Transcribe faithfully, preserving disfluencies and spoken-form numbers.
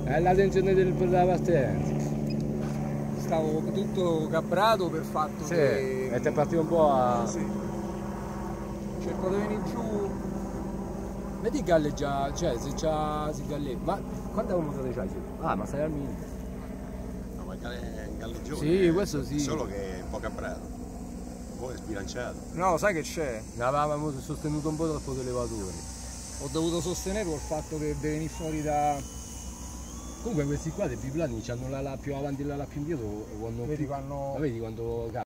È la tensione del, della partenza. Stavo tutto cabrato per fatto Sì, che... e ti è partito un po' a... Sì. Cerco di venire giù. Vedi galleggia, cioè se c'ha si galleggia. Ma quanta moto c'hai? Ah, ma stai al minimo. No, ma è un galleggione. Sì, eh, questo sì. Solo che è un po' cabrato, un po' è sbilanciato. No, sai che c'è? Ne avevamo sostenuto un po' troppo dei levatori. Ho dovuto sostenere col fatto che deve venire fuori da... Comunque questi qua dei biplani hanno la, la più avanti e la, la più indietro quando Vedi più... quando... Ma vedi quando